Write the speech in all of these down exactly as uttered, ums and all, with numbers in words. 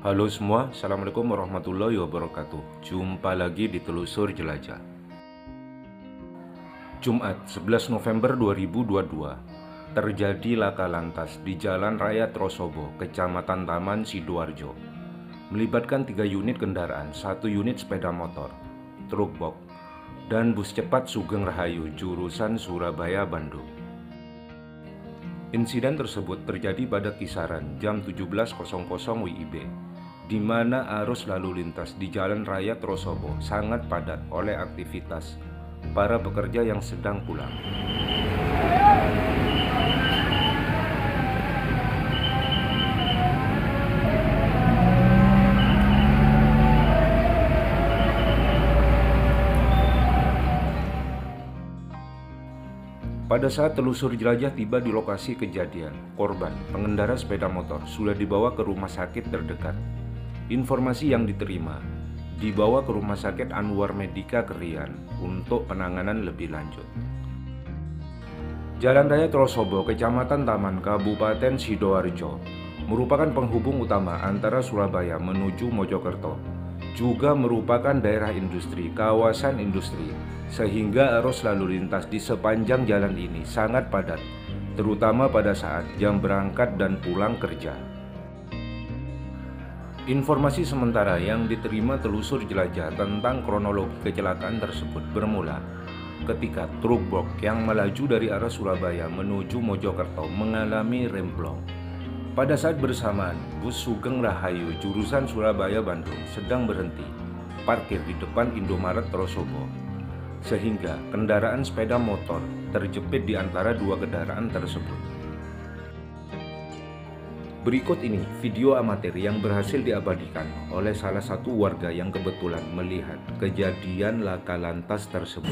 Halo semua, Assalamualaikum warahmatullahi wabarakatuh. Jumpa lagi di Telusur Jelajah. Jumat sebelas November dua ribu dua puluh dua, terjadi laka lantas di Jalan Raya Trosobo, Kecamatan Taman Sidoarjo, melibatkan tiga unit kendaraan, satu unit sepeda motor, truk box, dan bus cepat Sugeng Rahayu jurusan Surabaya Bandung. Insiden tersebut terjadi pada kisaran jam tujuh belas W I B, di mana arus lalu lintas di Jalan Raya Trosobo sangat padat oleh aktivitas para pekerja yang sedang pulang. Pada saat Telusur Jelajah tiba di lokasi kejadian, korban, pengendara sepeda motor, sudah dibawa ke rumah sakit terdekat. Informasi yang diterima, dibawa ke Rumah Sakit Anwar Medika Krian untuk penanganan lebih lanjut. Jalan Raya Trosobo, Kecamatan Taman, Kabupaten Sidoarjo, merupakan penghubung utama antara Surabaya menuju Mojokerto, juga merupakan daerah industri, kawasan industri, sehingga arus lalu lintas di sepanjang jalan ini sangat padat, terutama pada saat jam berangkat dan pulang kerja. Informasi sementara yang diterima Telusur Jelajah tentang kronologi kecelakaan tersebut bermula ketika truk box yang melaju dari arah Surabaya menuju Mojokerto mengalami remblong. Pada saat bersamaan, bus Sugeng Rahayu jurusan Surabaya Bandung sedang berhenti parkir di depan Indomaret Trosobo, sehingga kendaraan sepeda motor terjepit di antara dua kendaraan tersebut. Berikut ini video amatir yang berhasil diabadikan oleh salah satu warga yang kebetulan melihat kejadian laka lantas tersebut.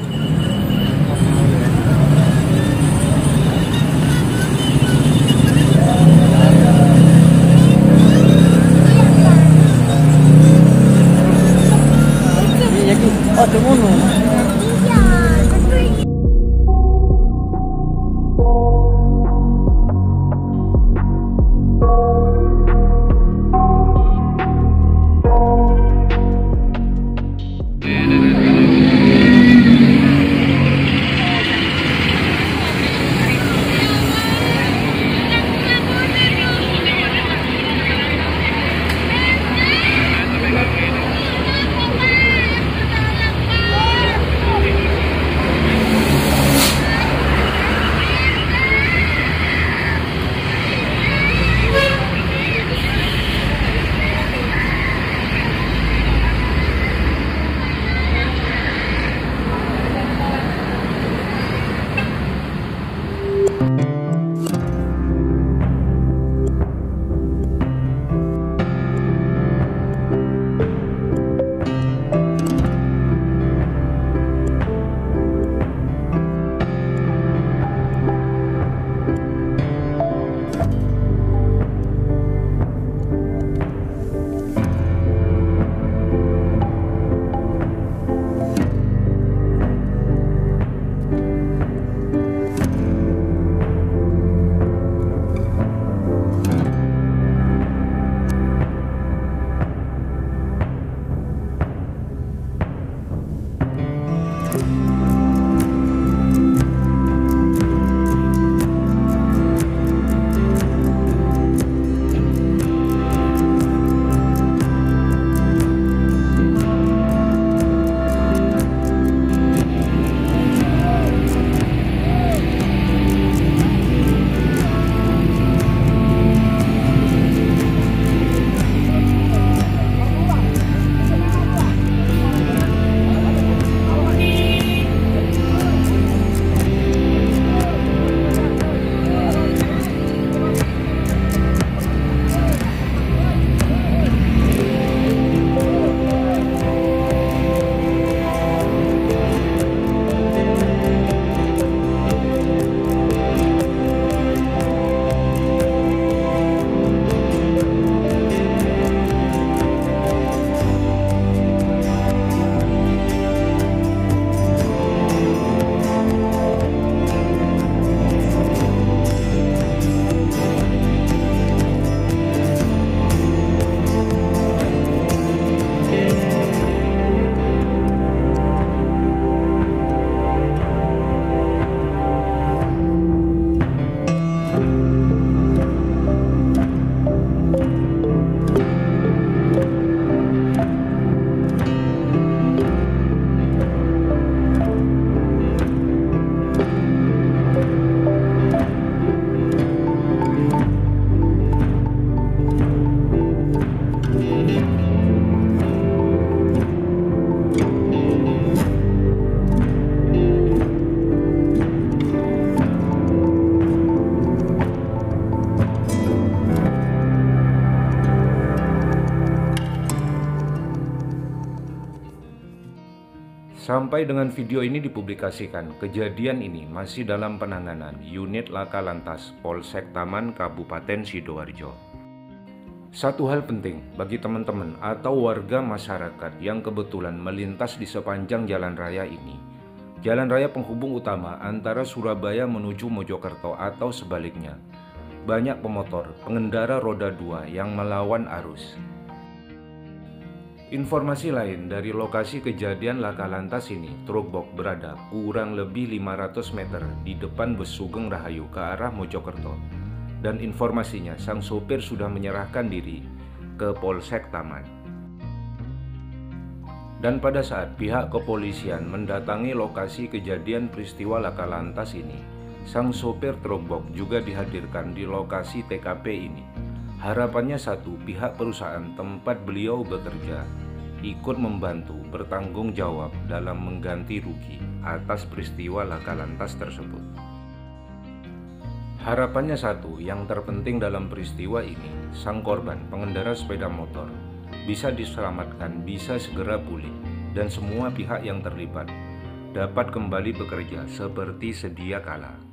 Sampai dengan video ini dipublikasikan, kejadian ini masih dalam penanganan unit Laka Lantas Polsek Taman Kabupaten Sidoarjo. Satu hal penting bagi teman-teman atau warga masyarakat yang kebetulan melintas di sepanjang jalan raya ini, jalan raya penghubung utama antara Surabaya menuju Mojokerto atau sebaliknya, banyak pemotor pengendara roda dua yang melawan arus. Informasi lain dari lokasi kejadian Laka Lantas ini, truk box berada kurang lebih lima ratus meter di depan bus Sugeng Rahayu ke arah Mojokerto. Dan informasinya sang sopir sudah menyerahkan diri ke Polsek Taman. Dan pada saat pihak kepolisian mendatangi lokasi kejadian peristiwa Laka Lantas ini, sang sopir truk box juga dihadirkan di lokasi T K P ini. Harapannya satu, pihak perusahaan tempat beliau bekerja ikut membantu bertanggung jawab dalam mengganti rugi atas peristiwa Laka Lantas tersebut. Harapannya satu, yang terpenting dalam peristiwa ini, sang korban pengendara sepeda motor bisa diselamatkan, bisa segera pulih, dan semua pihak yang terlibat dapat kembali bekerja seperti sedia kala.